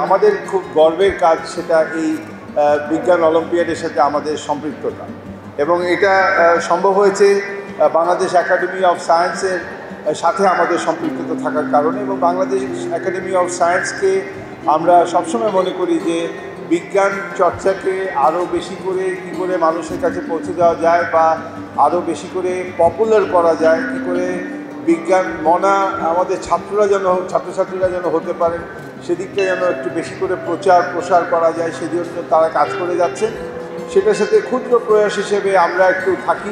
আমাদের খুব গর্বের কাজ, সেটা এই বিজ্ঞান অলিম্পিয়াডের সাথে আমাদের সম্পৃক্ততা, এবং এটা সম্ভব হয়েছে বাংলাদেশ একাডেমি অফ সায়েন্সের সাথে আমাদের সম্পৃক্ততা থাকার কারণে। এবং বাংলাদেশ একাডেমি অফ সায়েন্সকে আমরা সবসময় মনে করি যে বিজ্ঞান চর্চাকে আরও বেশি করে কী করে মানুষের কাছে পৌঁছে দেওয়া যায় বা আরও বেশি করে পপুলার করা যায়, কী করে বিজ্ঞান মনা আমাদের ছাত্রছাত্রীরা যেন হতে পারেন, সেদিকটা যেন একটু বেশি করে প্রসার করা যায়, সেজন্য তারা কাজ করে যাচ্ছে। সেটার সাথে ক্ষুদ্র প্রয়াস হিসেবে আমরা একটু থাকি।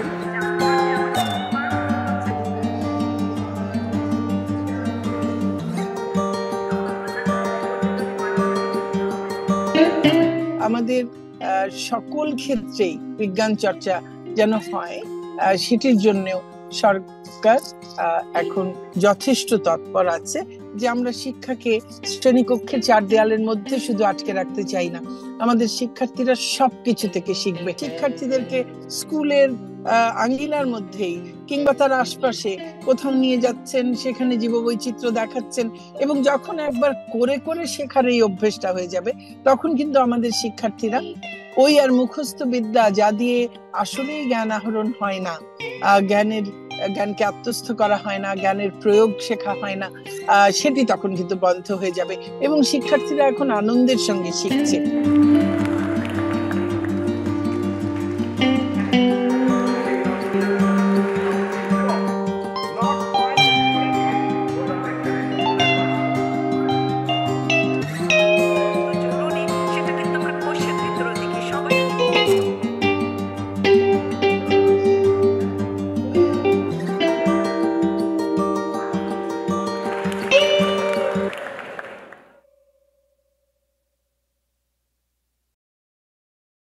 আমাদের সকল ক্ষেত্রেই বিজ্ঞান চর্চা যেন হয়, সেটির জন্যও সরকার এখন যথেষ্ট তৎপর আছে যে আমরা শিক্ষাকে শ্রেণীকক্ষের চার দেয়ালের মধ্যে শুধু আটকে রাখতে চাই না। আমাদের শিক্ষার্থীরা সবকিছু থেকে শিখবে। শিক্ষার্থীদেরকে স্কুলের আঙ্গিনার মধ্যেই কিংবা তার আশপাশে কোথাও নিয়ে যাচ্ছেন, সেখানে জীববৈচিত্র্য দেখাচ্ছেন, এবং যখন একবার করে করে শেখার এই অভ্যেসটা হয়ে যাবে, তখন কিন্তু আমাদের শিক্ষার্থীরা ওই আর মুখস্থ বিদ্যা যা দিয়ে আসলেই জ্ঞান আহরণ হয় না, জ্ঞানকে আত্মস্থ করা হয় না, জ্ঞানের প্রয়োগ শেখা হয় না, সেটি তখন কিন্তু বন্ধ হয়ে যাবে এবং শিক্ষার্থীরা এখন আনন্দের সঙ্গে শিখছে।